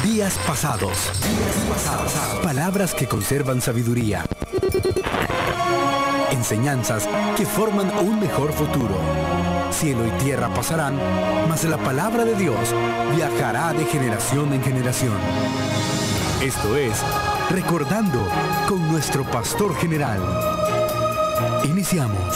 Días pasados. Palabras que conservan sabiduría. Enseñanzas que forman un mejor futuro. Cielo y tierra pasarán, mas la palabra de Dios viajará de generación en generación. Esto es Recordando con nuestro pastor general. Iniciamos.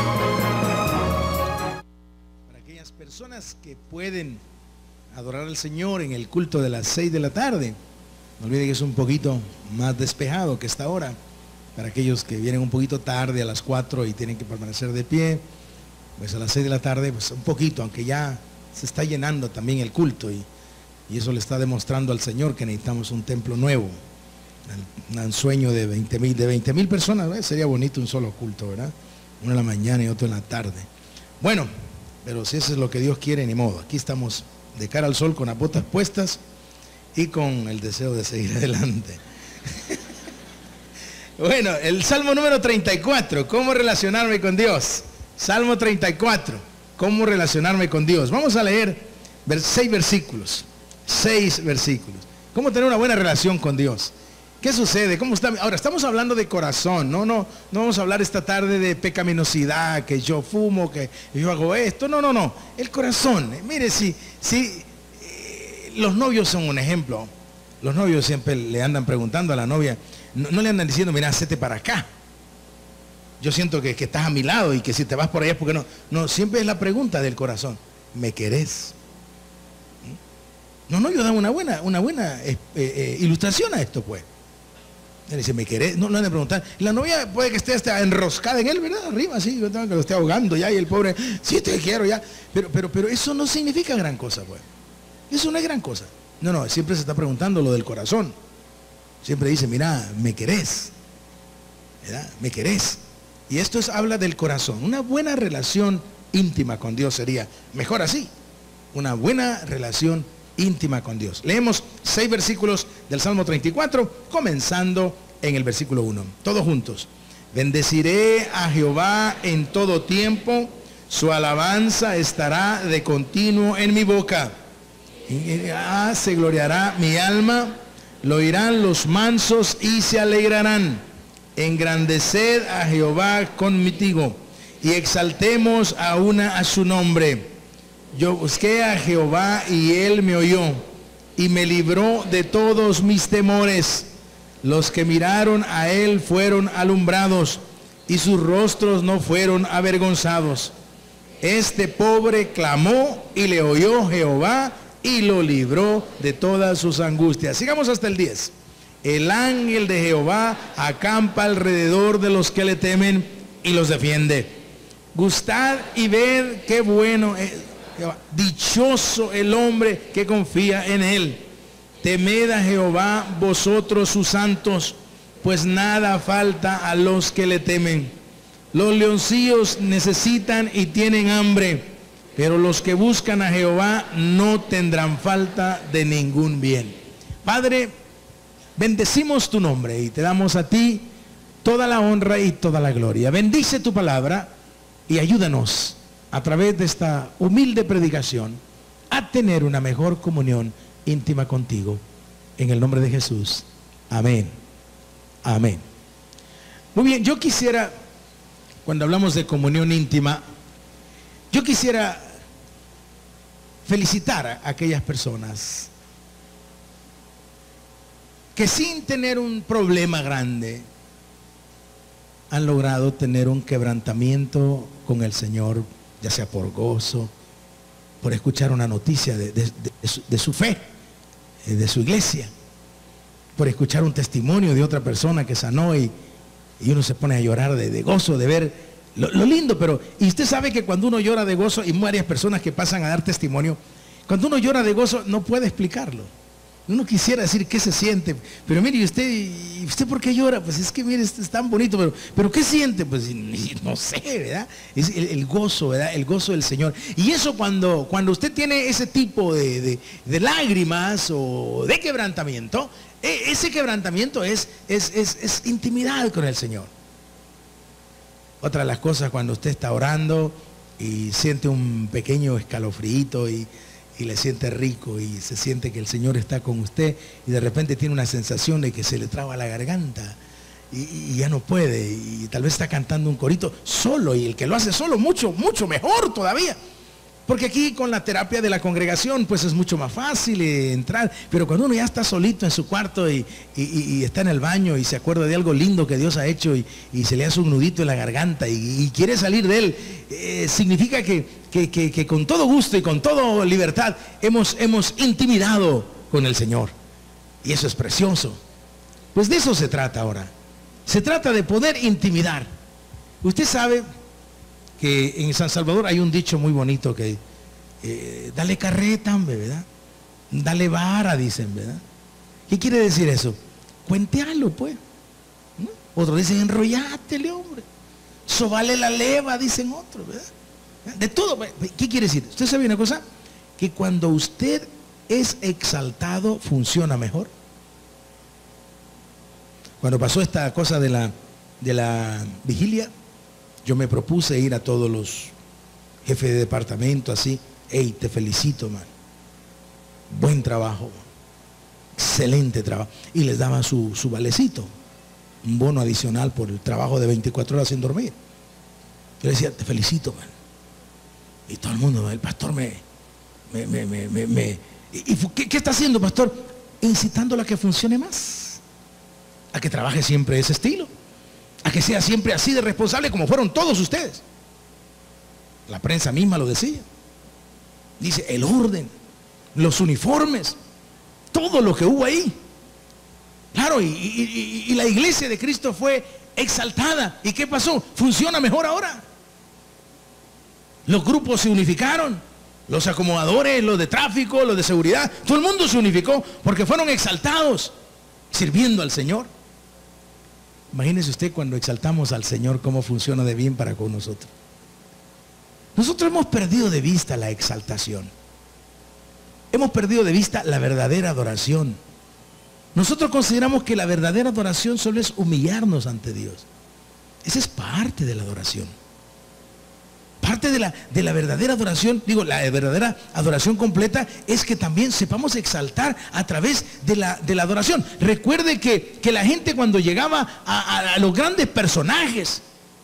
Para aquellas personas que pueden adorar al Señor en el culto de las 6 de la tarde, no olviden que es un poquito más despejado que esta hora. Para aquellos que vienen un poquito tarde a las 4 y tienen que permanecer de pie, pues a las 6 de la tarde, pues un poquito, aunque ya se está llenando también el culto y eso le está demostrando al Señor que necesitamos un templo nuevo. Un sueño de 20,000 personas, ¿verdad? Sería bonito un solo culto, ¿verdad? Uno en la mañana y otro en la tarde. Bueno, pero si eso es lo que Dios quiere, ni modo. Aquí estamos de cara al sol con las botas puestas y con el deseo de seguir adelante. Bueno, el Salmo número 34, ¿cómo relacionarme con Dios? Salmo 34, ¿cómo relacionarme con Dios? Vamos a leer 6 versículos. 6 versículos. ¿Cómo tener una buena relación con Dios? ¿Qué sucede? ¿Cómo está? Ahora, estamos hablando de corazón, no vamos a hablar esta tarde de pecaminosidad, que yo fumo, que yo hago esto, no, el corazón. Mire, si los novios son un ejemplo. Los novios siempre le andan preguntando a la novia, no le andan diciendo, mira, hacete para acá. Yo siento que estás a mi lado y que si te vas por allá es porque no. No, siempre es la pregunta del corazón, ¿me querés? No, yo da una buena ilustración a esto, pues. Él dice, ¿me querés? No le han de preguntar. La novia puede que esté hasta enroscada en él, ¿verdad? Arriba, así, yo tengo que lo esté ahogando ya y el pobre, sí te quiero ya. Pero eso no significa gran cosa, pues. Eso no es gran cosa. No, siempre se está preguntando lo del corazón. Siempre dice, mira, ¿me querés? ¿Verdad? ¿Me querés? Y esto habla del corazón. Una buena relación íntima con Dios sería mejor así. Una buena relación íntima con Dios. Leemos 6 versículos del Salmo 34, comenzando en el versículo 1. Todos juntos. Bendeciré a Jehová en todo tiempo, su alabanza estará de continuo en mi boca. Se gloriará mi alma, lo oirán los mansos y se alegrarán. Engrandeced a Jehová conmigo y exaltemos a su nombre. Yo busqué a Jehová y él me oyó y me libró de todos mis temores. Los que miraron a él fueron alumbrados y sus rostros no fueron avergonzados. Este pobre clamó y le oyó Jehová y lo libró de todas sus angustias. Sigamos hasta el 10. El ángel de Jehová acampa alrededor de los que le temen y los defiende. Gustad y ved qué bueno es. Dichoso el hombre que confía en él. Temed a Jehová vosotros sus santos, pues nada falta a los que le temen. Los leoncillos necesitan y tienen hambre, pero los que buscan a Jehová no tendrán falta de ningún bien. Padre, bendecimos tu nombre y te damos a ti toda la honra y toda la gloria. Bendice tu palabra y ayúdanos a través de esta humilde predicación a tener una mejor comunión íntima contigo. En el nombre de Jesús. Amén. Amén. Muy bien, yo quisiera, cuando hablamos de comunión íntima, yo quisiera felicitar a aquellas personas que sin tener un problema grande han logrado tener un quebrantamiento con el Señor, ya sea por gozo, por escuchar una noticia de su fe, de su iglesia, por escuchar un testimonio de otra persona que sanó y uno se pone a llorar de gozo, de ver lo lindo. Pero, y usted sabe que cuando uno llora de gozo, y varias personas que pasan a dar testimonio, cuando uno llora de gozo no puede explicarlo. Uno quisiera decir qué se siente, pero mire, ¿y usted por qué llora? Pues es que mire, es tan bonito, pero ¿qué siente? Pues no sé, ¿verdad? Es el gozo, ¿verdad? El gozo del Señor. Y eso cuando usted tiene ese tipo de lágrimas o de quebrantamiento, ese quebrantamiento es intimidad con el Señor. Otra de las cosas, cuando usted está orando y siente un pequeño escalofrío y y le siente rico y se siente que el Señor está con usted y de repente tiene una sensación de que se le traba la garganta y ya no puede y tal vez está cantando un corito solo, y el que lo hace solo mucho mejor todavía, porque aquí con la terapia de la congregación pues es mucho más fácil entrar, pero cuando uno ya está solito en su cuarto y está en el baño y se acuerda de algo lindo que Dios ha hecho y se le hace un nudito en la garganta y quiere salir de él, significa que con todo gusto y con toda libertad hemos intimidado con el Señor, y eso es precioso. Pues de eso se trata ahora. Se trata de poder intimidar. Usted sabe que en San Salvador hay un dicho muy bonito que dale carreta, hombre, ¿verdad? Dale vara, dicen, ¿verdad? ¿Qué quiere decir eso? Cuentealo, pues, ¿no? Otros dicen enrollátele, hombre. Sobale la leva, dicen otros, ¿verdad? De todo. ¿Qué quiere decir? ¿Usted sabe una cosa? Que cuando usted es exaltado, funciona mejor. Cuando pasó esta cosa de la vigilia, yo me propuse ir a todos los jefes de departamento así. Hey, te felicito, man. Buen trabajo. Excelente trabajo. Y les daban su valecito. Un bono adicional por el trabajo de 24 horas sin dormir. Yo le decía, te felicito, man. Y todo el mundo, el pastor ¿qué está haciendo, pastor? Incitándola a que funcione más. A que trabaje siempre de ese estilo, a que sea siempre así de responsable como fueron todos ustedes. La prensa misma lo decía. Dice, el orden, los uniformes, todo lo que hubo ahí. Claro, y la iglesia de Cristo fue exaltada. ¿Y qué pasó? Funciona mejor ahora. Los grupos se unificaron, los acomodadores, los de tráfico, los de seguridad, todo el mundo se unificó porque fueron exaltados sirviendo al Señor. Imagínese usted cuando exaltamos al Señor cómo funciona de bien para con nosotros. Nosotros hemos perdido de vista la exaltación. Hemos perdido de vista la verdadera adoración. Nosotros consideramos que la verdadera adoración solo es humillarnos ante Dios. Esa es parte de la adoración. Parte de la verdadera adoración, digo, la verdadera adoración completa es que también sepamos exaltar a través de la adoración. Recuerde que la gente cuando llegaba a los grandes personajes,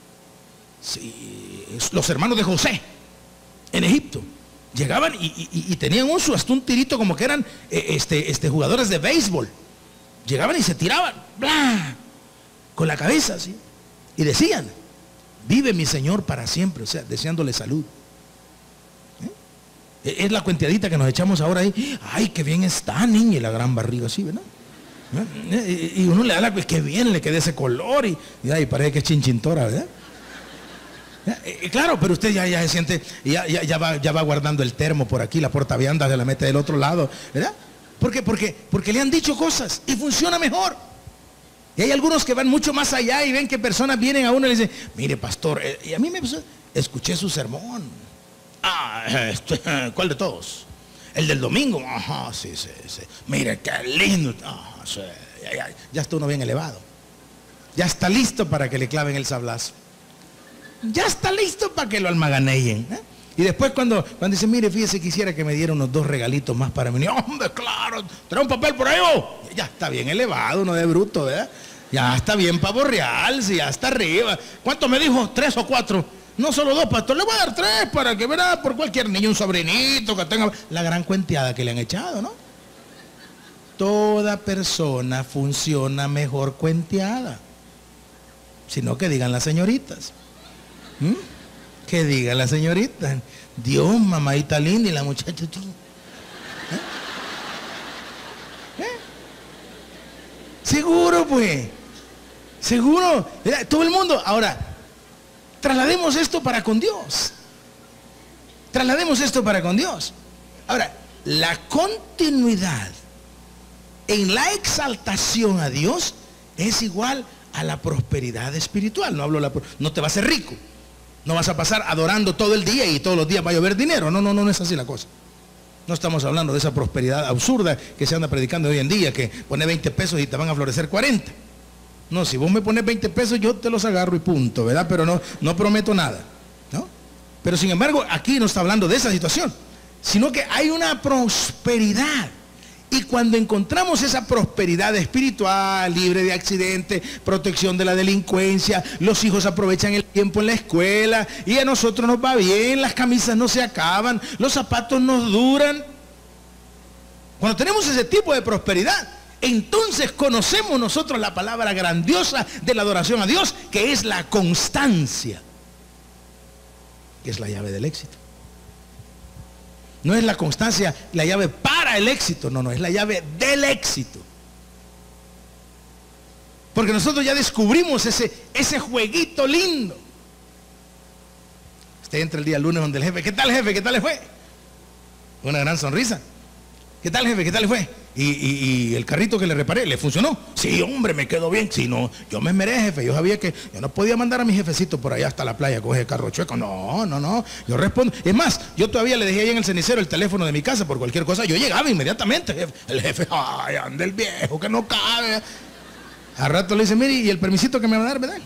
sí, los hermanos de José en Egipto, llegaban y tenían hasta un tirito como que eran jugadores de béisbol. Llegaban y se tiraban, ¡bla!, con la cabeza así, y decían, vive mi Señor para siempre, o sea, deseándole salud. Es la cuenteadita que nos echamos ahora ahí. Ay, qué bien está, niña, y la gran barriga así, ¿verdad? Y uno le da pues qué bien le queda ese color y parece que es chinchintora, ¿verdad? Claro, pero usted ya se siente, ya va guardando el termo por aquí, la portaviandas se la mete del otro lado, ¿verdad? Porque le han dicho cosas y funciona mejor. Y hay algunos que van mucho más allá y ven que personas vienen a uno y le dicen, mire, pastor, y a mí me pasó, escuché su sermón. ¿Cuál de todos? El del domingo. Ajá, sí. Mire, qué lindo. Sí. Ya está uno bien elevado. Ya está listo para que le claven el sablazo. Ya está listo para que lo almaganeen. Y después cuando dice, mire, fíjese, quisiera que me diera unos 2 regalitos más para mí. Hombre, claro, trae un papel por ahí. Ya está bien elevado, uno de bruto, ¿verdad? Ya está bien pavo real, si ya está arriba. ¿Cuánto me dijo? 3 o 4. No solo 2, pastor, le voy a dar 3 para que verá por cualquier niño, un sobrinito que tenga la gran cuenteada que le han echado, ¿no? Toda persona funciona mejor cuenteada. Sino que digan las señoritas. Que digan las señoritas. Dios, mamadita linda, y la muchacha. Seguro, pues. Seguro. Todo el mundo. Ahora, traslademos esto para con Dios. Traslademos esto para con Dios. Ahora, la continuidad en la exaltación a Dios es igual a la prosperidad espiritual. No te vas a ser rico. No vas a pasar adorando todo el día y todos los días va a llover dinero. No es así la cosa. No estamos hablando de esa prosperidad absurda que se anda predicando hoy en día, que pone 20 pesos y te van a florecer 40. No, si vos me pones 20 pesos yo te los agarro y punto, ¿verdad? Pero no prometo nada, ¿no? Pero sin embargo, aquí no está hablando de esa situación. sino que hay una prosperidad. Y cuando encontramos esa prosperidad espiritual, libre de accidentes, protección de la delincuencia, los hijos aprovechan el tiempo en la escuela y a nosotros nos va bien, las camisas no se acaban, los zapatos nos duran. Cuando tenemos ese tipo de prosperidad, entonces conocemos nosotros la palabra grandiosa de la adoración a Dios, que es la constancia, que es la llave del éxito. No es la constancia la llave para el éxito, no, es la llave del éxito. Porque nosotros ya descubrimos ese jueguito lindo. Usted entra el día lunes donde el jefe, ¿qué tal jefe? ¿Qué tal le fue? Una gran sonrisa. ¿Qué tal jefe? ¿Qué tal le fue? Y el carrito que le reparé, ¿le funcionó? Sí, hombre, me quedó bien. Sí, no, yo me esmeré, jefe. Yo sabía que yo no podía mandar a mi jefecito por allá hasta la playa con ese carro chueco. No. Yo respondo. Es más, yo todavía le dejé ahí en el cenicero el teléfono de mi casa por cualquier cosa. Yo llegaba inmediatamente, jefe. El jefe, ay, anda el viejo que no cabe. Al rato le dice, mire, ¿y el permisito que me va a dar, verdad?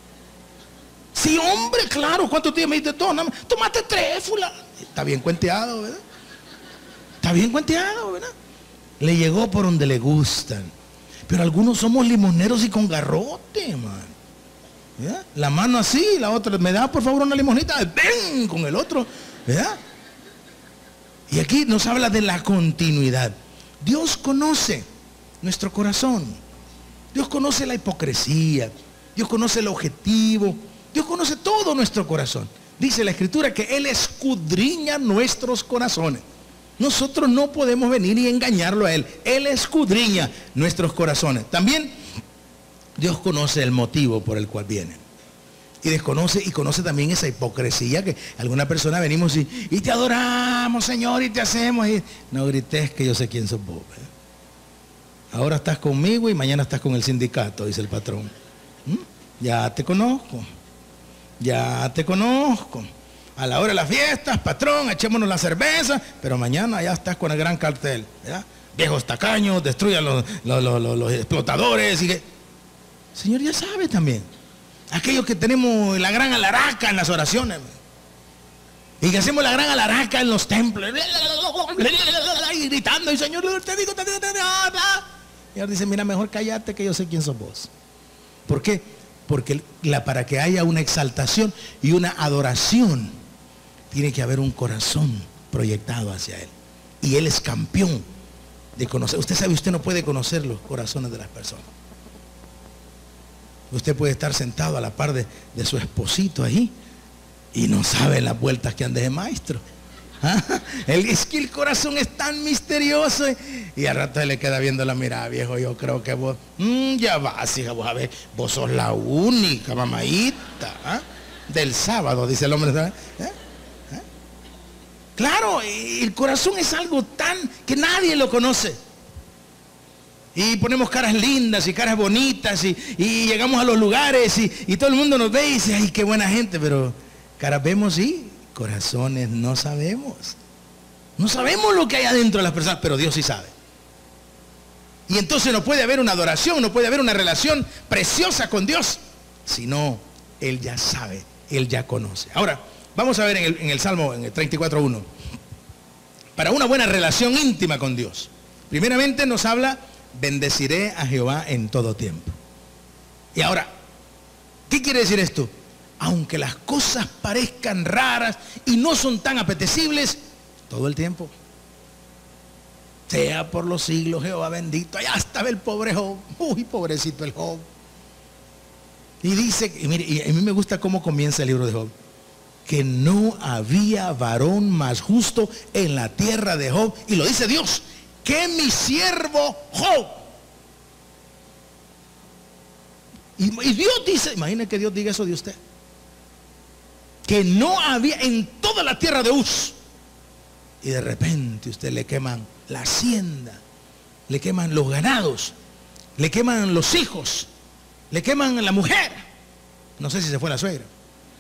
Sí, hombre, claro. ¿Cuántos días me diste todo? No, tómate 3, fulano. Está bien cuenteado, ¿verdad? Está bien cuenteado, ¿verdad? Le llegó por donde le gustan. Pero algunos somos limoneros y con garrote, man. ¿Verdad? La mano así, la otra, ¿me da por favor una limonita? ¡Ven! Con el otro, ¿verdad? Y aquí nos habla de la continuidad. Dios conoce nuestro corazón. Dios conoce la hipocresía. Dios conoce el objetivo. Dios conoce todo nuestro corazón. Dice la Escritura que Él escudriña nuestros corazones. Nosotros no podemos venir y engañarlo a Él. Él escudriña nuestros corazones. También Dios conoce el motivo por el cual vienen. Y desconoce y conoce también esa hipocresía que alguna persona venimos y te adoramos, Señor, y te hacemos. Y no grites que yo sé quién sos vos. Ahora estás conmigo y mañana estás con el sindicato, dice el patrón. Ya te conozco. Ya te conozco. A la hora de las fiestas, patrón, echémonos la cerveza, pero mañana ya estás con el gran cartel, ¿verdad? Viejos tacaños, destruyan los explotadores. Y que... Señor ya sabe también. Aquellos que tenemos la gran alaraca en las oraciones. Y que hacemos la gran alaraca en los templos. Y gritando, y Señor, te digo. Y ahora dice, mira, mejor cállate que yo sé quién sos vos. ¿Por qué? Porque para que haya una exaltación y una adoración, tiene que haber un corazón proyectado hacia Él. Y Él es campeón de conocer. Usted sabe, usted no puede conocer los corazones de las personas. Usted puede estar sentado a la par de su esposito ahí y no sabe las vueltas que anda de maestro. Es que el corazón es tan misterioso y al rato se le queda viendo la mirada, viejo, yo creo que vos ya vas, hija, vos a ver, vos sos la única mamadita del sábado, dice el hombre, ¿sabes? Claro, el corazón es algo tan que nadie lo conoce. Y ponemos caras lindas y caras bonitas y llegamos a los lugares y todo el mundo nos ve y dice, ay, qué buena gente, pero caras vemos y corazones no sabemos. No sabemos lo que hay adentro de las personas, pero Dios sí sabe. Y entonces no puede haber una adoración, no puede haber una relación preciosa con Dios, sino Él ya sabe, Él ya conoce. Ahora, vamos a ver en el Salmo, en el 34:1. Para una buena relación íntima con Dios, primeramente nos habla, bendeciré a Jehová en todo tiempo. Y ahora, ¿qué quiere decir esto? Aunque las cosas parezcan raras y no son tan apetecibles, todo el tiempo. Sea por los siglos, Jehová bendito. Allá estaba el pobre Job. Uy, pobrecito el Job. Y dice, y mire, y a mí me gusta cómo comienza el libro de Job. Que no había varón más justo en la tierra de Job. Y lo dice Dios, que mi siervo Job. Y Dios dice, imagine que Dios diga eso de usted. Que no había en toda la tierra de Uz. Y de repente usted le queman la hacienda, le queman los ganados, le queman los hijos, le queman la mujer. No sé si se fue la suegra.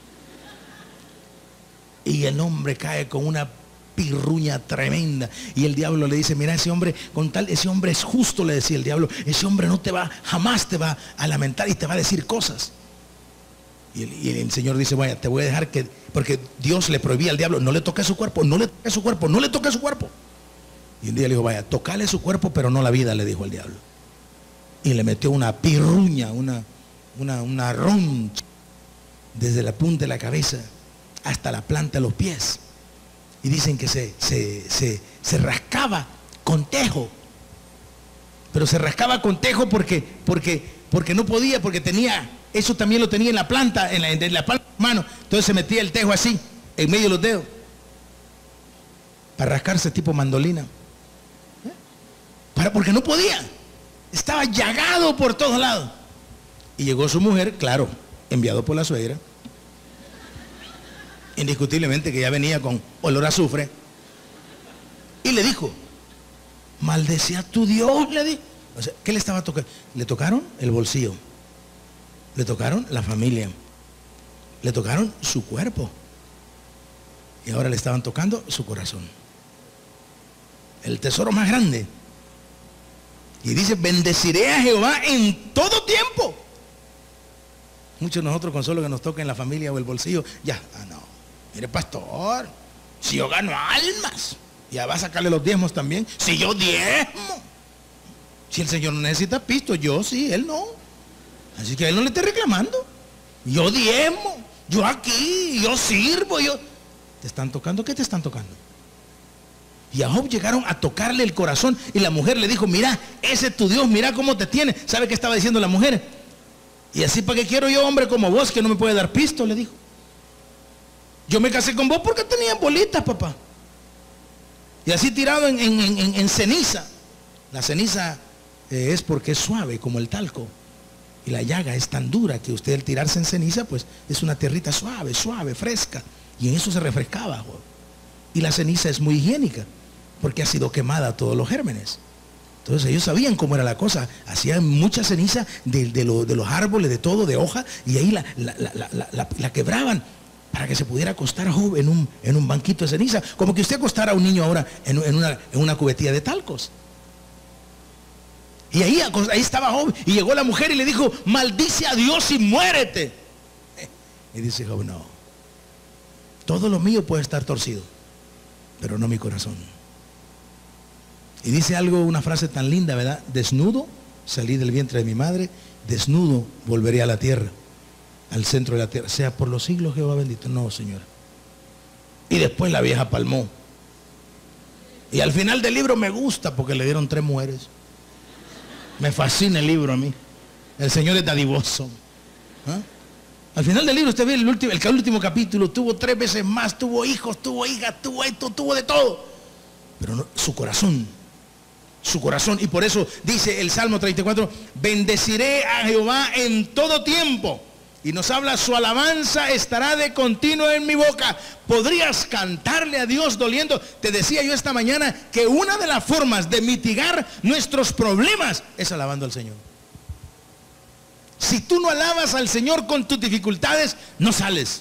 Y el hombre cae con una pirruña tremenda. Y el diablo le dice, mira, ese hombre, ese hombre es justo, le decía el diablo. Ese hombre no te va, jamás te va a lamentar y te va a decir cosas. Y el Señor dice, vaya, te voy a dejar que, porque Dios le prohibía al diablo, no le toque su cuerpo, no le toque su cuerpo, no le toque su cuerpo. Y un día le dijo, vaya, tocale su cuerpo, pero no la vida, le dijo el diablo. Y le metió una pirruña, una roncha, desde la punta de la cabeza hasta la planta de los pies. Y dicen que se rascaba con tejo. Pero se rascaba con tejo porque no podía, porque tenía, eso también lo tenía en la planta, en la palma de la mano. Entonces se metía el tejo así, en medio de los dedos, para rascarse tipo mandolina. Porque no podía. Estaba llagado por todos lados. Y llegó su mujer, claro, enviado por la suegra. Indiscutiblemente que ya venía con olor a azufre. Y le dijo, maldecía a tu Dios, le dijo. O sea, ¿qué le estaba tocando? Le tocaron el bolsillo. Le tocaron la familia. Le tocaron su cuerpo. Y ahora le estaban tocando su corazón. El tesoro más grande. Y dice, bendeciré a Jehová en todo tiempo. Muchos de nosotros con solo que nos toquen la familia o el bolsillo, ya, no. Mire, pastor, si yo gano almas, ya va a sacarle los diezmos también. Si yo diezmo. Si el Señor no necesita pisto, yo sí, Él no. Así que a Él no le esté reclamando. Yo diezmo, yo aquí, yo sirvo, yo. ¿Te están tocando? ¿Qué te están tocando? Y a Job llegaron a tocarle el corazón y la mujer le dijo, mira, ese es tu Dios, mira cómo te tiene. ¿Sabe qué estaba diciendo la mujer? Y así, ¿para qué quiero yo hombre como vos que no me puede dar pisto? Le dijo. Yo me casé con vos porque tenía bolitas, papá. Y así tirado en ceniza. La ceniza es porque es suave como el talco. Y la llaga es tan dura que usted al tirarse en ceniza, pues es una tierrita suave, fresca. Y en eso se refrescaba, Job. Y la ceniza es muy higiénica porque ha sido quemada todos los gérmenes. Entonces ellos sabían cómo era la cosa. Hacían mucha ceniza de los árboles, de todo, de hoja, y ahí la quebraban para que se pudiera acostar Job en un banquito de ceniza, como que usted acostara a un niño ahora en una cubetilla de talcos. Y ahí estaba Job, y llegó la mujer y le dijo, maldice a Dios y muérete. Y dice Job, no, todo lo mío puede estar torcido, pero no mi corazón. Y dice algo, una frase tan linda, ¿verdad? Desnudo salí del vientre de mi madre, desnudo volveré a la tierra, al centro de la tierra. Sea por los siglos Jehová bendito. No, Señor. Y después la vieja palmó. Y al final del libro me gusta porque le dieron 3 mujeres. Me fascina el libro a mí. El Señor es dadivoso. ¿Ah? Al final del libro usted ve el último capítulo, tuvo 3 veces más, tuvo hijos, tuvo hijas, tuvo esto, tuvo de todo. Pero no, su corazón. Y por eso dice el Salmo 34, bendeciré a Jehová en todo tiempo. Y nos habla, su alabanza estará de continuo en mi boca. Podrías cantarle a Dios doliendo. Te decía yo esta mañana que una de las formas de mitigar nuestros problemas es alabando al Señor. Si tú no alabas al Señor con tus dificultades, no sales.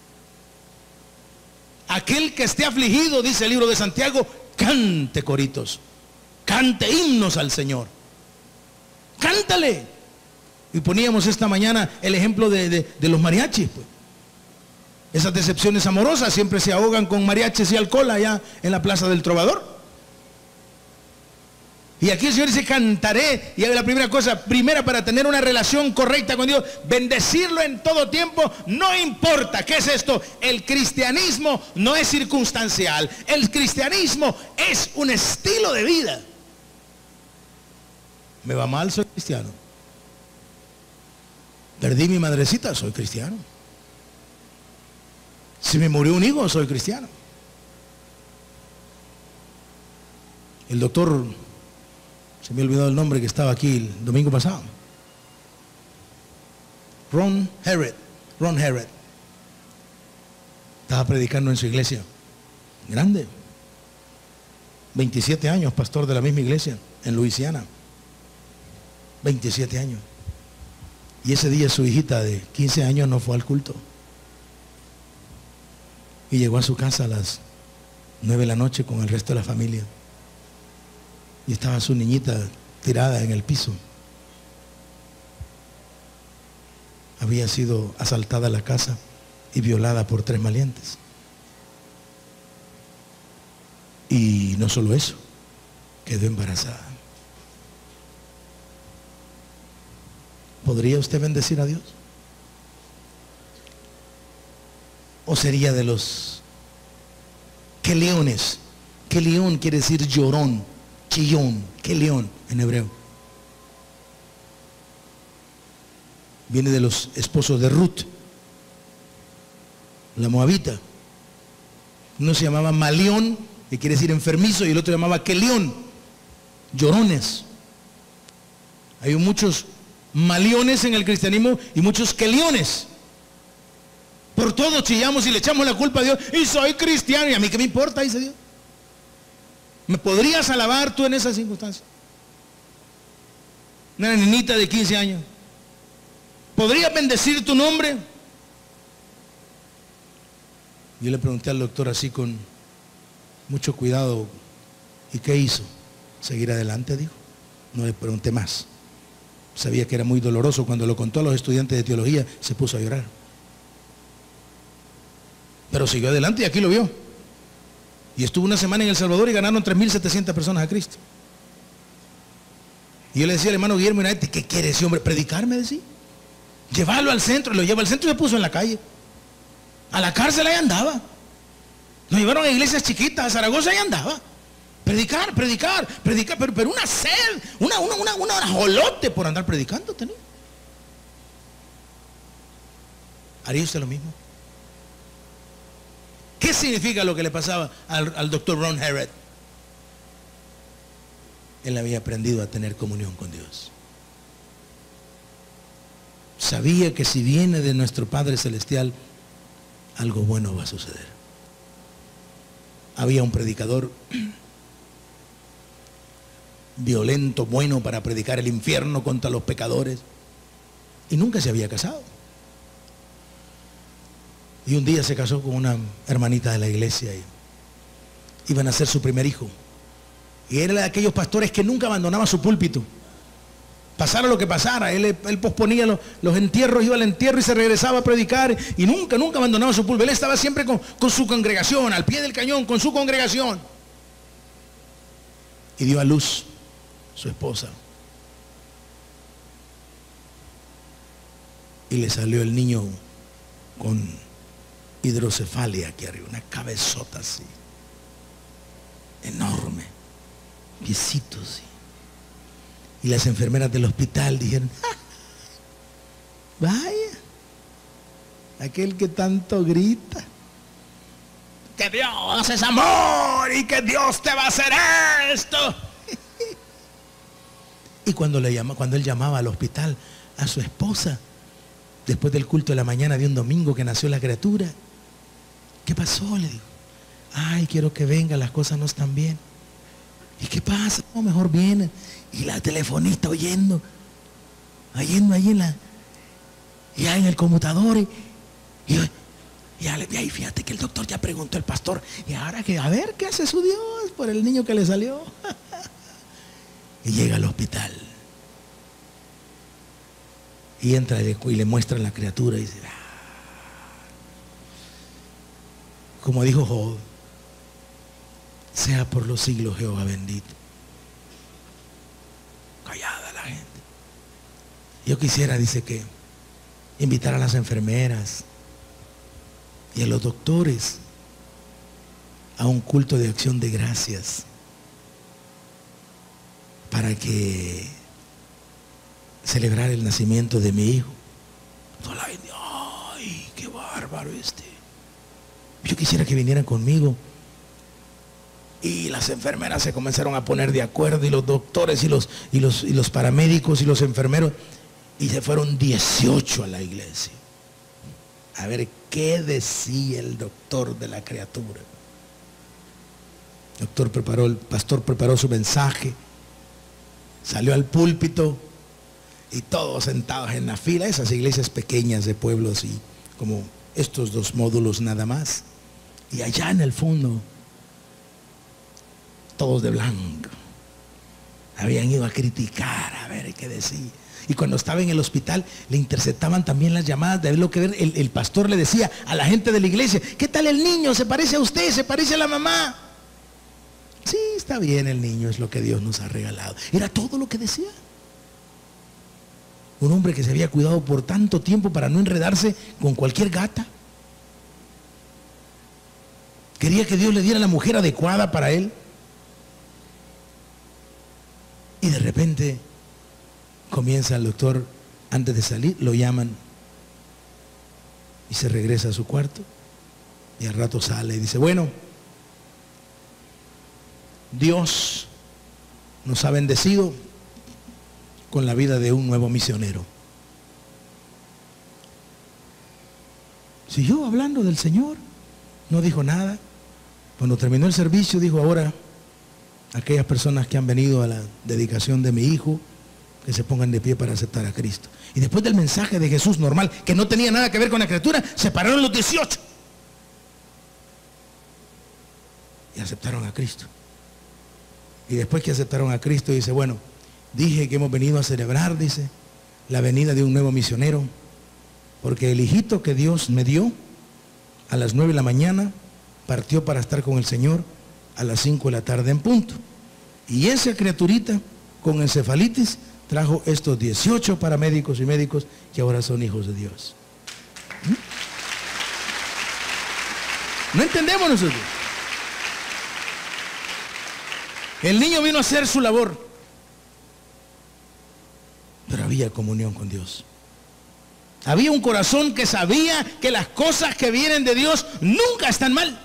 Aquel que esté afligido, dice el libro de Santiago, cante coritos, cante himnos al Señor. Cántale. Y poníamos esta mañana el ejemplo de los mariachis, pues. Esas decepciones amorosas siempre se ahogan con mariachis y alcohol allá en la Plaza del Trovador. Y aquí el Señor dice, cantaré. Y la primera cosa, para tener una relación correcta con Dios, bendecirlo en todo tiempo, no importa. ¿Qué es esto? El cristianismo no es circunstancial. El cristianismo es un estilo de vida. Me va mal, soy cristiano. Perdí mi madrecita, soy cristiano. Si me murió un hijo, soy cristiano. El doctor, se me ha olvidado el nombre que estaba aquí el domingo pasado, Ron Herrett, estaba predicando en su iglesia, grande, 27 años, pastor de la misma iglesia, en Luisiana, 27 años. Y ese día su hijita de 15 años no fue al culto. Y llegó a su casa a las 9 de la noche con el resto de la familia. Y estaba su niñita tirada en el piso. había sido asaltada la casa y violada por 3 maleantes. Y no solo eso, quedó embarazada. ¿Podría usted bendecir a Dios? ¿O sería de los que leones? Que león quiere decir llorón, chillón, que león en hebreo. Viene de los esposos de Ruth, la moabita. Uno se llamaba Malión, que quiere decir enfermizo, y el otro se llamaba Kelión, llorones. Hay muchos maliones en el cristianismo y muchos keliones. Por todo chillamos y le echamos la culpa a Dios. Y soy cristiano, y a mí qué me importa, dice Dios. ¿Me podrías alabar tú en esas circunstancias? Una niñita de 15 años. ¿Podrías bendecir tu nombre? Yo le pregunté al doctor así con mucho cuidado, ¿y qué hizo? Seguir adelante, dijo. No le pregunté más. Sabía que era muy doloroso. Cuando lo contó a los estudiantes de teología, se puso a llorar. Pero siguió adelante y aquí lo vio. Y estuvo una semana en El Salvador y ganaron 3.700 personas a Cristo. Y yo le decía al hermano Guillermo, ¿qué quiere ese hombre? ¿Predicar? Me decía. Llevarlo al centro. Lo lleva al centro y se puso en la calle. A la cárcel ahí andaba. Nos llevaron a iglesias chiquitas, a Zaragoza ahí andaba. Predicar, pero una sed, una ajolote por andar predicando tenía. ¿Haría usted lo mismo? ¿Qué significa lo que le pasaba al doctor Ron Herod? Él había aprendido a tener comunión con Dios. Sabía que si viene de nuestro Padre Celestial, algo bueno va a suceder. Había un predicador violento, bueno para predicar el infierno contra los pecadores, y nunca se había casado. Y un día se casó con una hermanita de la iglesia y iban a ser su primer hijo. Y era de aquellos pastores que nunca abandonaba su púlpito. Pasara lo que pasara, él posponía los entierros, iba al entierro y se regresaba a predicar, y nunca abandonaba su púlpito. Él estaba siempre con su congregación, al pie del cañón, con su congregación. Y dio a luz su esposa. Y le salió el niño con hidrocefalia aquí arriba, una cabezota así, enorme, piecitos así. Y las enfermeras del hospital dijeron, vaya, aquel que tanto grita, que Dios es amor y que Dios te va a hacer esto. Y cuando él llamaba al hospital a su esposa, después del culto de la mañana de un domingo que nació la criatura, ¿qué pasó? Le digo, ay, quiero que venga, las cosas no están bien. ¿Y qué pasa? No, mejor viene. Y la telefonista oyendo ahí en el conmutador. Y ahí fíjate que el doctor ya preguntó al pastor, y ahora que a ver qué hace su Dios por el niño que le salió. Y llega al hospital. Y entra y le muestran la criatura y dice, como dijo Job, sea por los siglos Jehová bendito. Callada la gente. Yo quisiera, dice, que invitar a las enfermeras y a los doctores a un culto de acción de gracias para que celebrar el nacimiento de mi hijo. Toda la gente, ay, qué bárbaro este. Yo quisiera que vinieran conmigo. Y las enfermeras se comenzaron a poner de acuerdo, y los doctores y los paramédicos y los enfermeros, y se fueron 18 a la iglesia a ver qué decía el doctor de la criatura. El pastor preparó su mensaje, salió al púlpito y todos sentados en la fila, esas iglesias pequeñas de pueblos y como estos 2 módulos nada más, y allá en el fondo todos de blanco habían ido a criticar a ver qué decía. Y cuando estaba en el hospital, le interceptaban también las llamadas de ver lo que ver. El pastor le decía a la gente de la iglesia, ¿qué tal el niño? ¿Se parece a usted? ¿Se parece a la mamá? Sí, está bien el niño, es lo que Dios nos ha regalado. Era todo lo que decía. Un hombre que se había cuidado por tanto tiempo para no enredarse con cualquier gata. Quería que Dios le diera la mujer adecuada para él. Y de repente comienza el doctor, antes de salir, lo llaman y se regresa a su cuarto y al rato sale y dice, bueno, Dios nos ha bendecido con la vida de un nuevo misionero. Siguió hablando del Señor, no dijo nada. Cuando terminó el servicio dijo, ahora aquellas personas que han venido a la dedicación de mi hijo, que se pongan de pie para aceptar a Cristo. Y después del mensaje de Jesús normal, que no tenía nada que ver con la criatura, se pararon los 18 y aceptaron a Cristo. Y después que aceptaron a Cristo, dice, bueno, dije que hemos venido a celebrar, dice, la venida de un nuevo misionero, porque el hijito que Dios me dio a las 9 de la mañana partió para estar con el Señor a las 5 de la tarde en punto. Y esa criaturita con encefalitis trajo estos 18 paramédicos y médicos que ahora son hijos de Dios. No entendemos nosotros. El niño vino a hacer su labor, pero había comunión con Dios. Había un corazón que sabía que las cosas que vienen de Dios nunca están mal.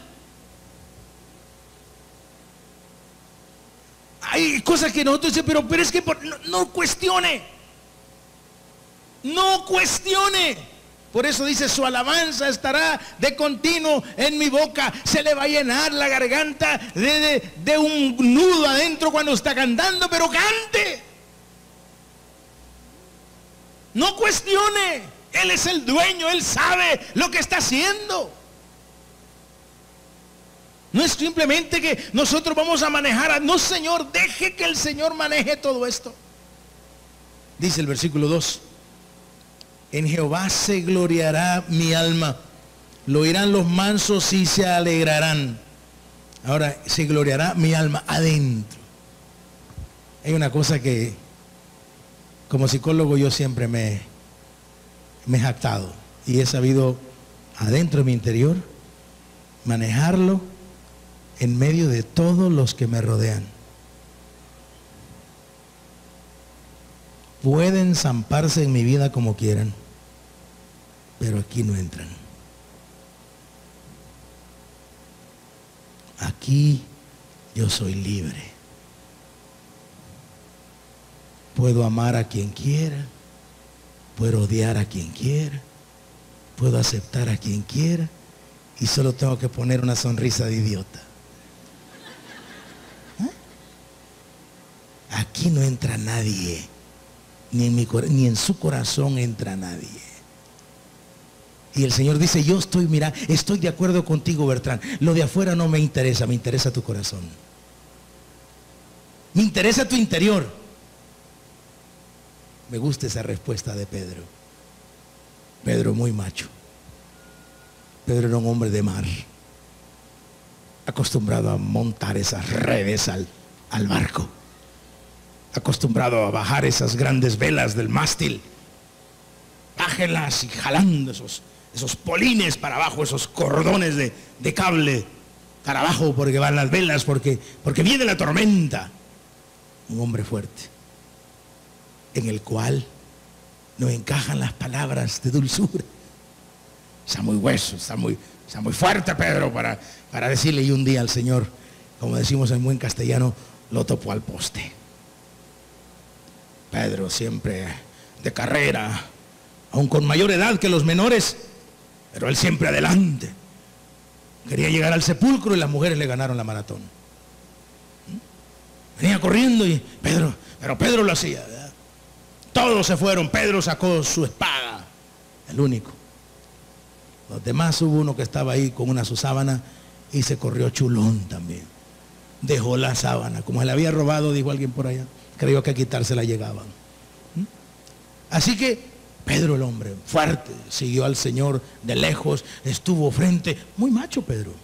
Hay cosas que nosotros decimos, pero es que no cuestione. No cuestione. Por eso dice, su alabanza estará de continuo en mi boca. Se le va a llenar la garganta de un nudo adentro cuando está cantando, pero cante. No cuestione. Él es el dueño, Él sabe lo que está haciendo. No es simplemente que nosotros vamos a manejar. No, Señor, deje que el Señor maneje todo esto. Dice el versículo 2. En Jehová se gloriará mi alma. Lo oirán los mansos y se alegrarán. Ahora, se gloriará mi alma adentro. Hay una cosa que, como psicólogo, yo siempre me he jactado. Y he sabido, adentro de mi interior, manejarlo en medio de todos los que me rodean. Pueden zamparse en mi vida como quieran, pero aquí no entran. Aquí yo soy libre. Puedo amar a quien quiera, puedo odiar a quien quiera, puedo aceptar a quien quiera, y solo tengo que poner una sonrisa de idiota. Aquí no entra nadie, ni en su corazón entra nadie. Y el Señor dice, yo estoy de acuerdo contigo, Bertrán. Lo de afuera no me interesa, me interesa tu corazón. Me interesa tu interior. Me gusta esa respuesta de Pedro. Pedro muy macho. Pedro era un hombre de mar, acostumbrado a montar esas redes al barco, acostumbrado a bajar esas grandes velas del mástil, bájenlas y jalando esos polines para abajo, esos cordones de cable para abajo, porque van las velas, porque viene la tormenta. Un hombre fuerte, en el cual no encajan las palabras de dulzura. Está muy hueso, está muy fuerte Pedro para decirle. Y un día al Señor, como decimos en buen castellano, lo topó al poste. Pedro siempre de carrera, aún con mayor edad que los menores, pero él siempre adelante. Quería llegar al sepulcro y las mujeres le ganaron la maratón. Venía corriendo pero Pedro lo hacía, ¿verdad? Todos se fueron, Pedro sacó su espada, el único. Los demás, hubo uno que estaba ahí con su sábana y se corrió chulón también. Dejó la sábana, como se la había robado, dijo alguien por allá. Creyó que a quitársela llegaban. Así que Pedro, el hombre fuerte, siguió al Señor de lejos, estuvo frente. Muy macho Pedro.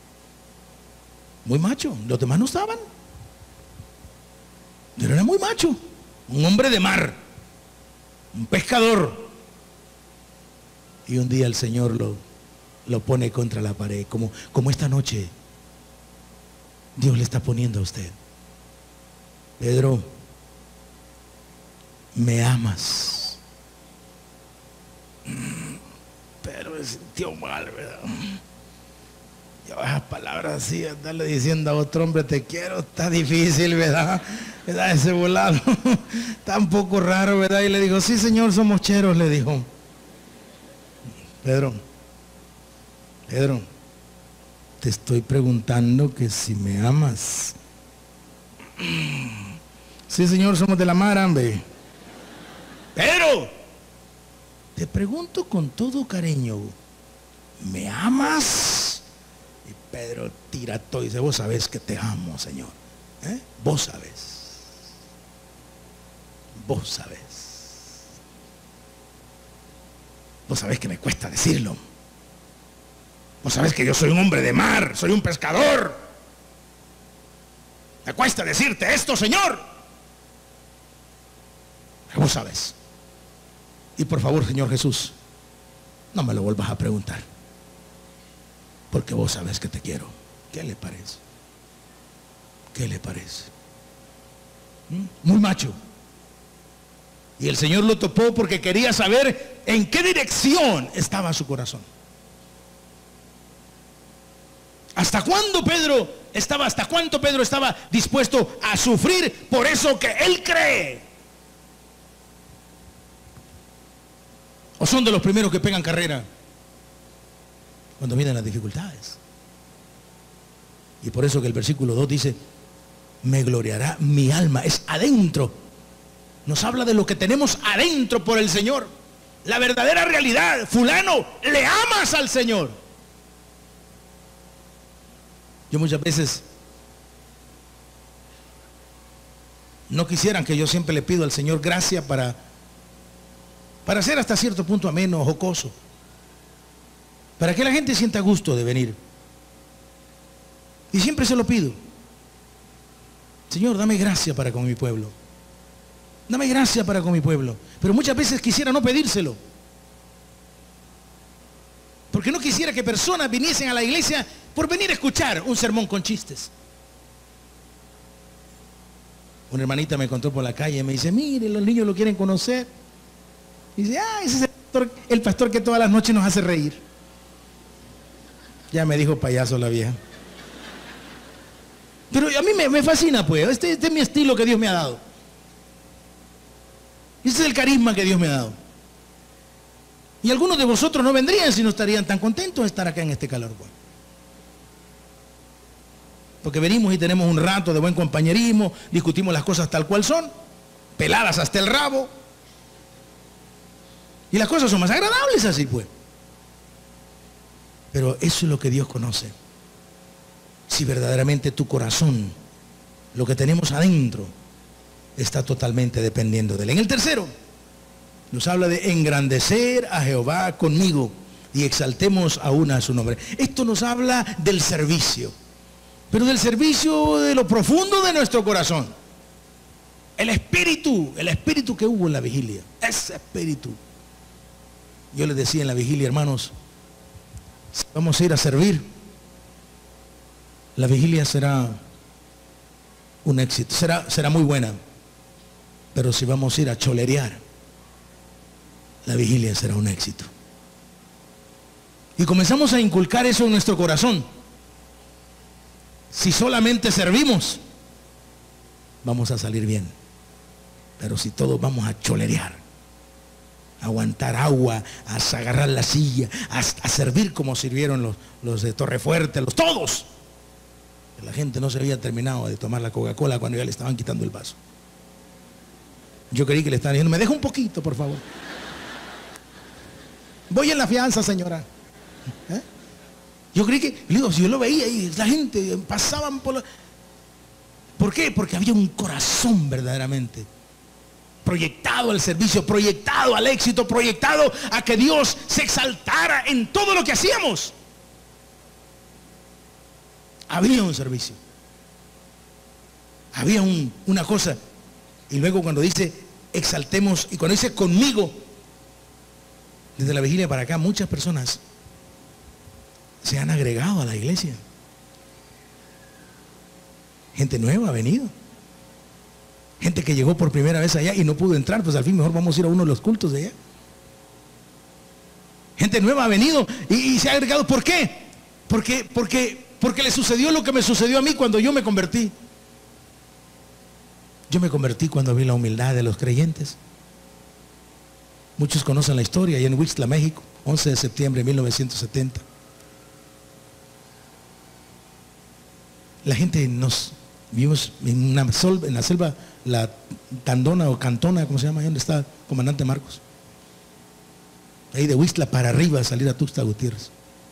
Muy macho. Los demás no estaban. Pero era muy macho. Un hombre de mar. Un pescador. Y un día el Señor lo pone contra la pared. Como esta noche Dios le está poniendo a usted. Pedro, ¿me amas? Pero me sintió mal, ¿verdad? Y esas palabras así, andarle diciendo a otro hombre te quiero, está difícil, ¿verdad? ¿Verdad? Ese volado está un poco raro, ¿verdad? Y le dijo, sí señor, somos cheros, le dijo. Pedro, te estoy preguntando que si me amas. Sí señor, somos de la mar, hombre. Pedro, te pregunto con todo cariño, ¿me amas? Y Pedro tira todo y dice, vos sabés que te amo, Señor. Vos sabés. Vos sabés. Vos sabés que me cuesta decirlo. Vos sabés que yo soy un hombre de mar, soy un pescador. Me cuesta decirte esto, Señor. Pero vos sabés. Y por favor, Señor Jesús, no me lo vuelvas a preguntar. Porque vos sabes que te quiero. ¿Qué le parece? ¿Qué le parece? Muy macho. Y el Señor lo topó porque quería saber en qué dirección estaba su corazón. ¿Hasta cuánto Pedro estaba dispuesto a sufrir por eso que él cree? ¿O son de los primeros que pegan carrera cuando vienen las dificultades? Y por eso que el versículo 2 dice, me gloriará mi alma. Es adentro. Nos habla de lo que tenemos adentro por el Señor. La verdadera realidad. Fulano, le amas al Señor. Yo muchas veces no quisieran que yo siempre le pido al Señor gracia para ser hasta cierto punto ameno, jocoso, para que la gente sienta gusto de venir. Y siempre se lo pido. Señor, dame gracia para con mi pueblo. Dame gracia para con mi pueblo. Pero muchas veces quisiera no pedírselo. Porque no quisiera que personas viniesen a la iglesia por venir a escuchar un sermón con chistes. Una hermanita me encontró por la calle y me dice, mire, los niños lo quieren conocer. Y dice, ese es el pastor que todas las noches nos hace reír. Ya me dijo payaso la vieja. Pero a mí me fascina, pues. Este es mi estilo que Dios me ha dado. Este es el carisma que Dios me ha dado. Y algunos de vosotros no vendrían si no estarían tan contentos de estar acá en este calor, pues. Porque venimos y tenemos un rato de buen compañerismo, discutimos las cosas tal cual son, peladas hasta el rabo. Y las cosas son más agradables así, pues. Pero eso es lo que Dios conoce. Si verdaderamente tu corazón, lo que tenemos adentro, está totalmente dependiendo de Él. En el tercero, nos habla de engrandecer a Jehová conmigo y exaltemos aún a su nombre. Esto nos habla del servicio, pero del servicio de lo profundo de nuestro corazón. El espíritu que hubo en la vigilia, ese espíritu. Yo les decía en la vigilia, hermanos, si vamos a ir a servir, la vigilia será un éxito, será muy buena. Pero si vamos a ir a cholerear, la vigilia será un éxito. Y comenzamos a inculcar eso en nuestro corazón. Si solamente servimos, vamos a salir bien. Pero si todos vamos a cholerear, a aguantar agua, a agarrar la silla, a servir como sirvieron los de Torrefuerte, todos. La gente no se había terminado de tomar la Coca-Cola cuando ya le estaban quitando el vaso. Yo creí que le estaban diciendo, me deja un poquito, por favor. Voy en la fianza, señora. Yo creí que, digo, si yo lo veía y la gente pasaban por la... ¿Por qué? Porque había un corazón verdaderamente proyectado al servicio, proyectado al éxito, proyectado a que Dios se exaltara en todo lo que hacíamos. Había un servicio, había una cosa. Y luego cuando dice exaltemos, y cuando dice conmigo, desde la vigilia para acá muchas personas se han agregado a la iglesia. Gente nueva ha venido. Gente que llegó por primera vez allá y no pudo entrar, pues al fin mejor vamos a ir a uno de los cultos de allá. Gente nueva ha venido y se ha agregado. ¿Por qué? Porque le sucedió lo que me sucedió a mí cuando yo me convertí. Yo me convertí cuando vi la humildad de los creyentes. Muchos conocen la historia, allá en Huixtla, México, 11 de septiembre de 1970. La gente nos vimos en la selva, la Tandona o Cantona, ¿cómo se llama? Ahí donde está el comandante Marcos. Ahí de Huixtla para arriba, salir a Tuxtla Gutiérrez.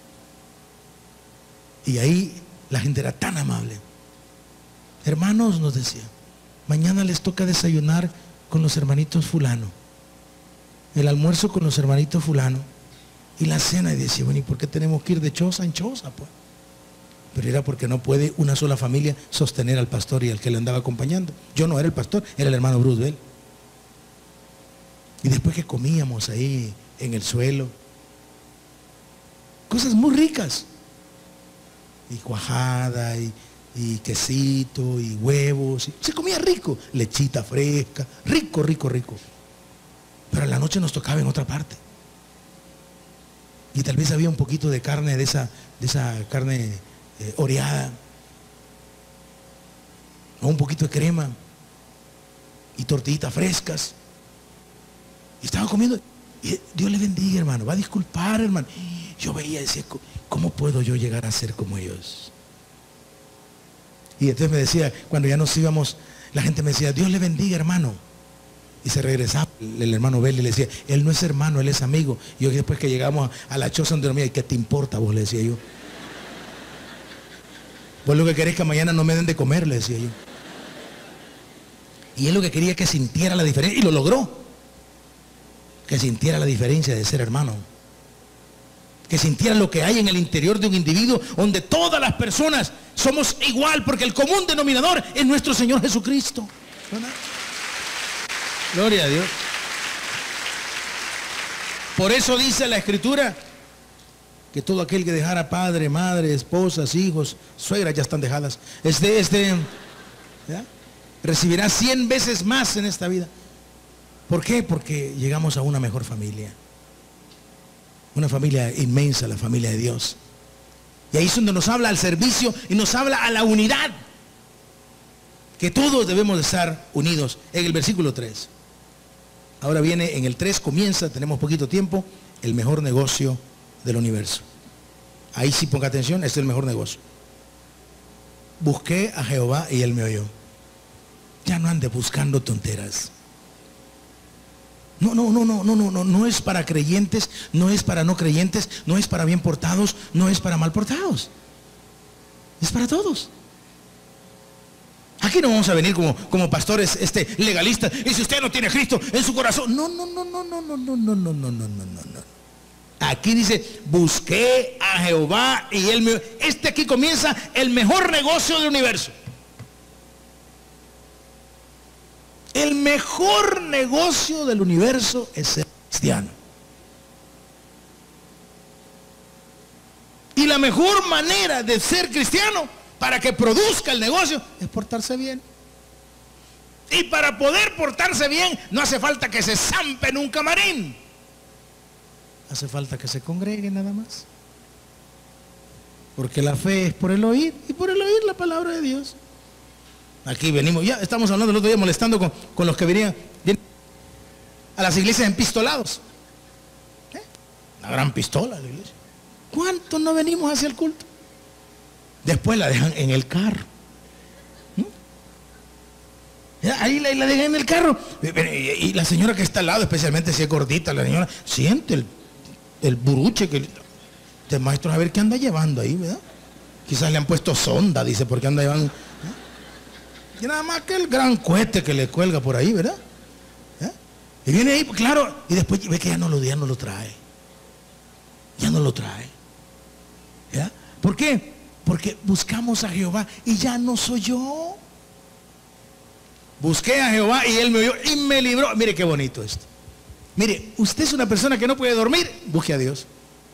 Y ahí la gente era tan amable. Hermanos, nos decía, mañana les toca desayunar con los hermanitos fulano, el almuerzo con los hermanitos fulano y la cena. Y decía, bueno, ¿y por qué tenemos que ir de choza en choza, pues? Pero era porque no puede una sola familia sostener al pastor y al que le andaba acompañando. Yo no era el pastor, era el hermano Bruce Bell. Y después que comíamos ahí en el suelo, cosas muy ricas, y cuajada, y quesito, y huevos, se comía rico, lechita fresca, rico, rico, rico. Pero a la noche nos tocaba en otra parte. Y tal vez había un poquito de carne, de esa carne oreada, o un poquito de crema, y tortillitas frescas. Y estaba comiendo, y Dios le bendiga, hermano, va a disculpar, hermano. Yo veía y decía, ¿cómo puedo yo llegar a ser como ellos? Y entonces me decía, cuando ya nos íbamos, la gente me decía, Dios le bendiga, hermano. Y se regresaba el hermano Bell y le decía, él no es hermano, él es amigo. Y yo después que llegamos a la choza donde dormía, ¿qué te importa vos? Le decía yo. Vos lo que querés que mañana no me den de comer, le decía yo. Y él lo que quería que sintiera la diferencia, y lo logró. Que sintiera la diferencia de ser hermano. Que sintiera lo que hay en el interior de un individuo, donde todas las personas somos igual, porque el común denominador es nuestro Señor Jesucristo. ¿Verdad? Gloria a Dios. Por eso dice la Escritura que todo aquel que dejara padre, madre, esposas, hijos, suegras ya están dejadas, ¿ya? Recibirá 100 veces más en esta vida. ¿Por qué? Porque llegamos a una mejor familia. Una familia inmensa, la familia de Dios. Y ahí es donde nos habla al servicio y nos habla a la unidad. Que todos debemos de estar unidos. En el versículo 3. Ahora viene en el 3, comienza, tenemos poquito tiempo, el mejor negocio del universo. Ahí sí ponga atención, este es el mejor negocio. Busqué a Jehová y él me oyó. Ya no ande buscando tonteras. No es para creyentes, no es para no creyentes, no es para bien portados, no es para mal portados. Es para todos. Aquí no vamos a venir como pastores legalistas. Y si usted no tiene a Cristo en su corazón. No. Aquí dice, busqué a Jehová y él me... Aquí comienza el mejor negocio del universo. El mejor negocio del universo es ser cristiano. Y la mejor manera de ser cristiano para que produzca el negocio es portarse bien. Y para poder portarse bien no hace falta que se zampe en un camarín. Hace falta que se congregue nada más. Porque la fe es por el oír, y por el oír la palabra de Dios. Aquí venimos, ya estamos hablando el otro día molestando con los que venían a las iglesias empistolados. Una gran pistola la iglesia. ¿Cuántos no venimos hacia el culto? Después la dejan en el carro. Ahí la dejan en el carro. Y la señora que está al lado, especialmente si es gordita, la señora siente el buruche que este maestro, a ver qué anda llevando ahí, ¿verdad? Quizás le han puesto sonda, dice, porque anda llevando. Y nada más que el gran cohete que le cuelga por ahí, ¿verdad? ¿Ya? Y viene ahí, claro, y después ve que ya no lo trae. Ya no lo trae. ¿Ya? ¿Por qué? Porque buscamos a Jehová y ya no soy yo. Busqué a Jehová y Él me oyó y me libró. Mire qué bonito esto. Mire, usted es una persona que no puede dormir, busque a Dios.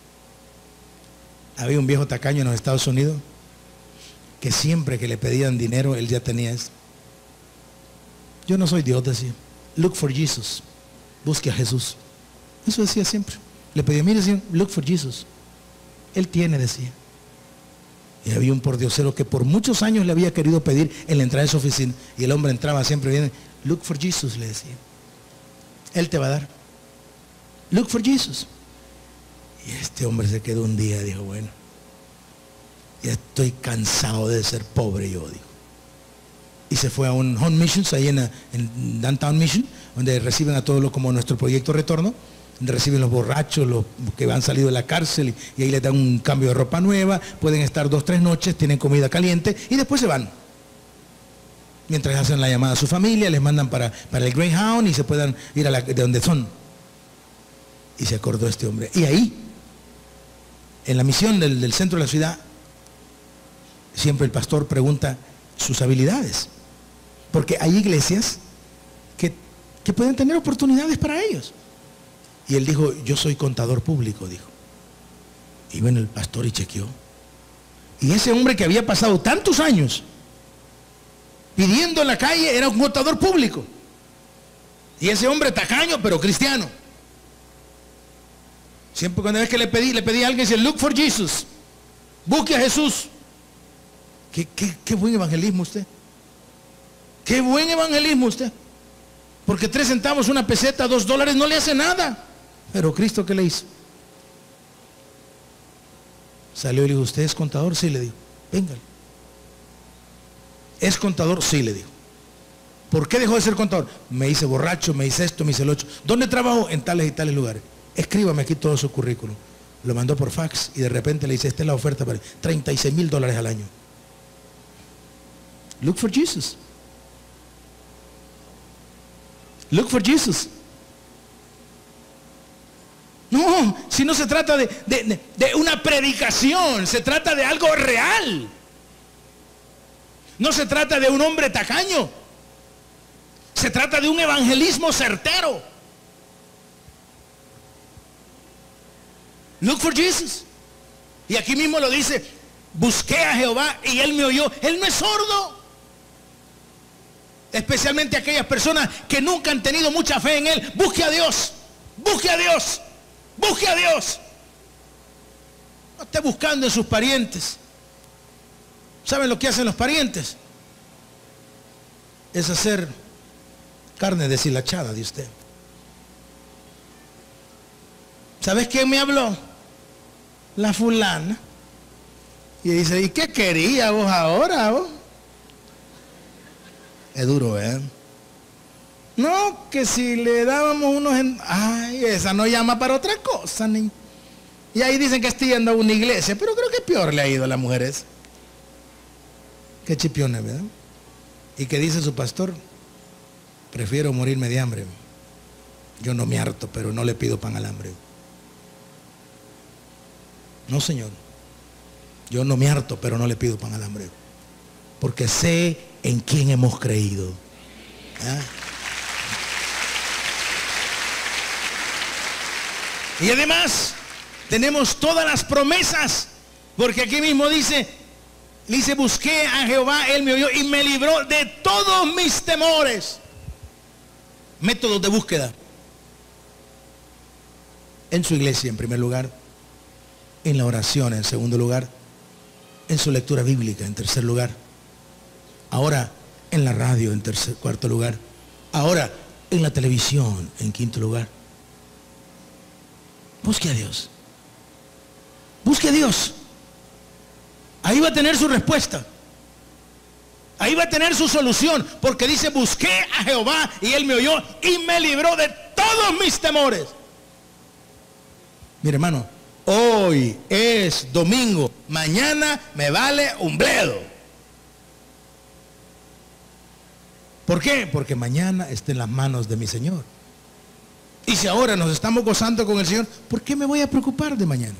Había un viejo tacaño en los Estados Unidos que siempre que le pedían dinero, él ya tenía esto. Yo no soy Dios, decía. Look for Jesus. Busque a Jesús. Eso decía siempre. Le pedía, mire, señor, look for Jesus. Él tiene, decía. Y había un pordiosero que por muchos años le había querido pedir en la entrada de su oficina. Y el hombre entraba siempre bien. Look for Jesus, le decía. Él te va a dar. Look for Jesus. Y este hombre se quedó un día, dijo, bueno, ya estoy cansado de ser pobre yo, dijo. Y se fue a un Home Missions, ahí en Downtown Mission, donde reciben a todos los, como nuestro proyecto Retorno, donde reciben los borrachos, los que han salido de la cárcel, y ahí les dan un cambio de ropa nueva, pueden estar 2 o 3 noches, tienen comida caliente, y después se van. Mientras hacen la llamada a su familia, les mandan para el Greyhound y se puedan ir de donde son. Y se acordó este hombre. Y ahí, en la misión del centro de la ciudad, siempre el pastor pregunta sus habilidades. Porque hay iglesias que pueden tener oportunidades para ellos. Y él dijo, yo soy contador público, dijo. Y bueno, el pastor y chequeó. Y ese hombre que había pasado tantos años pidiendo en la calle era un contador público. Y ese hombre tacaño, pero cristiano. Siempre cuando vez que le pedí a alguien, dice, look for Jesus. Busque a Jesús. Qué buen evangelismo usted. Qué buen evangelismo usted. Porque 3 centavos, una peseta, $2 no le hace nada. Pero Cristo, ¿qué le hizo? Salió y le dijo, ¿usted es contador? Sí, le dijo. Véngale. ¿Es contador? Sí, le dijo. ¿Por qué dejó de ser contador? Me hice borracho, me hice esto, me hice el otro. ¿Dónde trabajó? En tales y tales lugares. Escríbame aquí todo su currículum. Lo mandó por fax y de repente le dice, esta es la oferta para $36,000 al año. Look for Jesus. Look for Jesus. No, si no se trata de una predicación, se trata de algo real. No se trata de un hombre tacaño. Se trata de un evangelismo certero. Look for Jesus. Y aquí mismo lo dice, busqué a Jehová y Él me oyó. Él no es sordo. Especialmente aquellas personas que nunca han tenido mucha fe en Él. Busque a Dios. Busque a Dios. Busque a Dios. No esté buscando en sus parientes. ¿Saben lo que hacen los parientes? Es hacer carne deshilachada de usted. ¿Sabes quién me habló? La fulana. Y dice, ¿y qué quería vos ahora? Vos? Es duro, ¿eh? No, que si le dábamos unos... Ay, esa no llama para otra cosa, ni. Y ahí dicen que estoy yendo a una iglesia, pero creo que peor le ha ido a las mujeres. Qué chipiones, ¿verdad? ¿Y qué dice su pastor? Prefiero morirme de hambre. Yo no me harto, pero no le pido pan al hambre. No, Señor. Yo no me harto, pero no le pido pan al hambre. Porque sé en quién hemos creído. ¿Ah? Y además, tenemos todas las promesas. Porque aquí mismo dice, busqué a Jehová, Él me oyó y me libró de todos mis temores. Métodos de búsqueda. En su iglesia, en primer lugar. En la oración, en segundo lugar. En su lectura bíblica, en tercer lugar. Ahora, en la radio, en cuarto lugar. Ahora, en la televisión, en quinto lugar. Busque a Dios. Busque a Dios. Ahí va a tener su respuesta. Ahí va a tener su solución. Porque dice, busqué a Jehová y Él me oyó y me libró de todos mis temores. Mire, hermano, hoy es domingo. Mañana me vale un bledo. ¿Por qué? Porque mañana está en las manos de mi Señor. Y si ahora nos estamos gozando con el Señor, ¿por qué me voy a preocupar de mañana?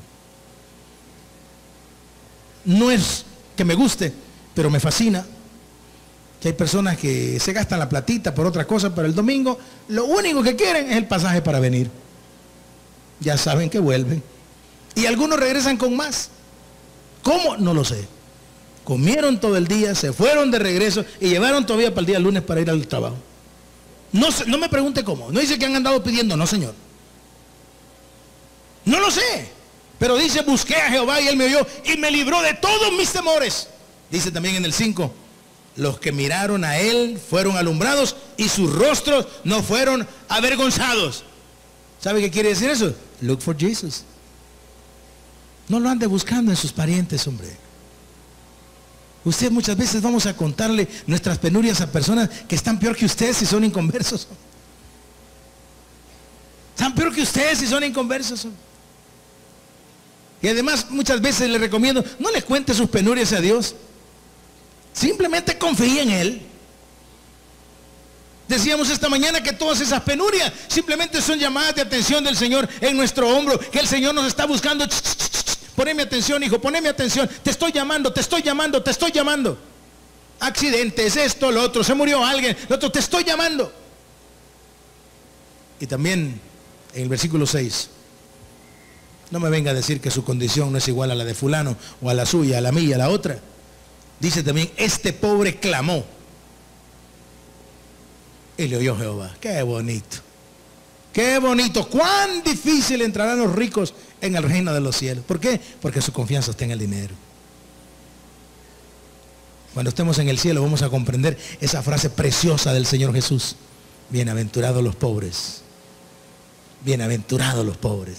No es que me guste, pero me fascina que hay personas que se gastan la platita por otra cosa, pero el domingo lo único que quieren es el pasaje para venir. Ya saben que vuelven. Y algunos regresan con más. ¿Cómo? No lo sé. Comieron todo el día, se fueron de regreso y llevaron todavía para el día lunes para ir al trabajo. No me pregunte cómo. No dice que han andado pidiendo, no, Señor. No lo sé. Pero dice, busqué a Jehová y él me oyó y me libró de todos mis temores. Dice también en el 5, los que miraron a él fueron alumbrados y sus rostros no fueron avergonzados. ¿Sabe qué quiere decir eso? Look for Jesus. No lo ande buscando en sus parientes, hombre. Usted muchas veces vamos a contarle nuestras penurias a personas que están peor que ustedes si son inconversos. Están peor que ustedes si son inconversos. Y además muchas veces le recomiendo, no le cuente sus penurias a Dios. Simplemente confíe en Él. Decíamos esta mañana que todas esas penurias simplemente son llamadas de atención del Señor en nuestro hombro, que el Señor nos está buscando. Poneme atención, hijo, poneme atención. Te estoy llamando, te estoy llamando, te estoy llamando. Accidentes, esto, lo otro, se murió alguien, lo otro, te estoy llamando. Y también en el versículo 6, no me venga a decir que su condición no es igual a la de fulano, o a la suya, a la mía, a la otra. Dice también, este pobre clamó y le oyó Jehová. Qué bonito. Qué bonito. Cuán difícil entrarán los ricos en el reino de los cielos. ¿Por qué? Porque su confianza está en el dinero. Cuando estemos en el cielo vamos a comprender esa frase preciosa del Señor Jesús. Bienaventurados los pobres. Bienaventurados los pobres.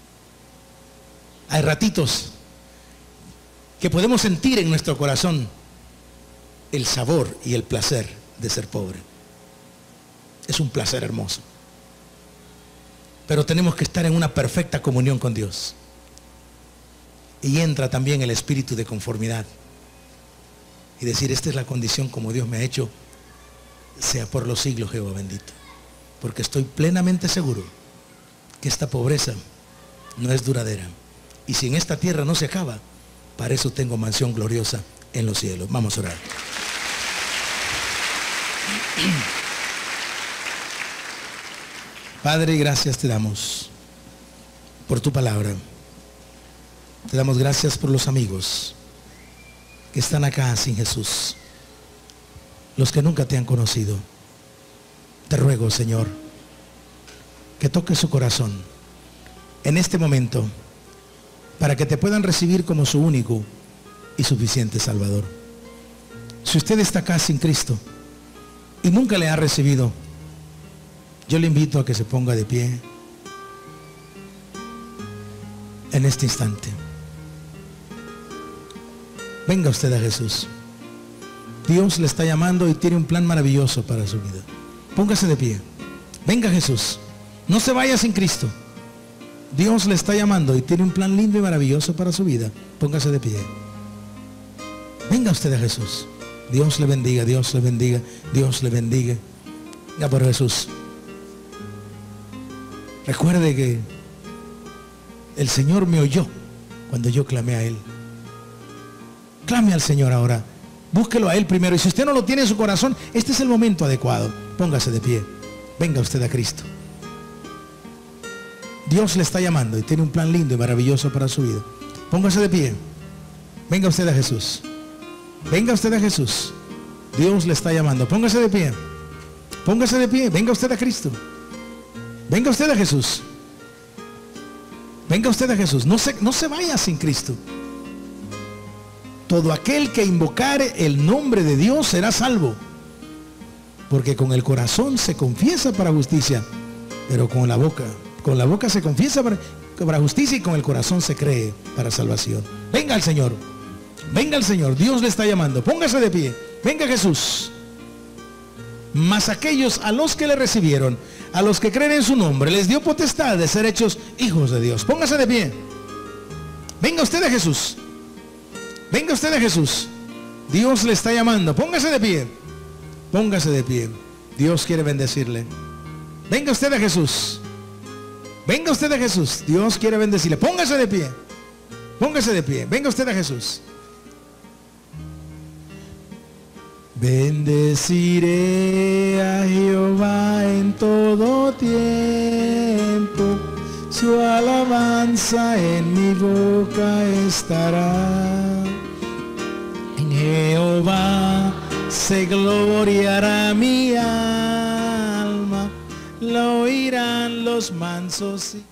Hay ratitos que podemos sentir en nuestro corazón el sabor y el placer de ser pobre. Es un placer hermoso. Pero tenemos que estar en una perfecta comunión con Dios. Y entra también el espíritu de conformidad. Y decir, esta es la condición como Dios me ha hecho, sea por los siglos, Jehová bendito. Porque estoy plenamente seguro que esta pobreza no es duradera. Y si en esta tierra no se acaba, para eso tengo mansión gloriosa en los cielos. Vamos a orar. Padre, gracias te damos por tu palabra. Te damos gracias por los amigos que están acá sin Jesús, los que nunca te han conocido. Te ruego, Señor, que toques su corazón en este momento para que te puedan recibir como su único y suficiente Salvador. Si usted está acá sin Cristo y nunca le ha recibido, yo le invito a que se ponga de pie en este instante. Venga usted a Jesús. Dios le está llamando y tiene un plan maravilloso para su vida. Póngase de pie. Venga Jesús. No se vaya sin Cristo. Dios le está llamando y tiene un plan lindo y maravilloso para su vida. Póngase de pie. Venga usted a Jesús. Dios le bendiga, Dios le bendiga, Dios le bendiga. Venga por Jesús. Recuerde que el Señor me oyó cuando yo clamé a Él. Clame al Señor ahora. Búsquelo a Él primero. Y si usted no lo tiene en su corazón, este es el momento adecuado. Póngase de pie. Venga usted a Cristo. Dios le está llamando y tiene un plan lindo y maravilloso para su vida. Póngase de pie. Venga usted a Jesús. Venga usted a Jesús. Dios le está llamando. Póngase de pie. Póngase de pie. Venga usted a Cristo. Venga usted a Jesús. Venga usted a Jesús. No se vaya sin Cristo. Todo aquel que invocare el nombre de Dios será salvo. Porque con el corazón se confiesa para justicia, pero con la boca se confiesa para justicia y con el corazón se cree para salvación. Venga al Señor. Venga al Señor. Dios le está llamando. Póngase de pie. Venga Jesús. Mas aquellos a los que le recibieron, a los que creen en su nombre, les dio potestad de ser hechos hijos de Dios. Póngase de pie. Venga usted a Jesús. Venga usted a Jesús. Dios le está llamando. Póngase de pie. Póngase de pie. Dios quiere bendecirle. Venga usted a Jesús. Venga usted a Jesús. Dios quiere bendecirle. Póngase de pie. Póngase de pie. Venga usted a Jesús. Bendeciré a Jehová en todo tiempo. Su alabanza en mi boca estará. En Jehová se gloriará mi alma. Lo oirán los mansos.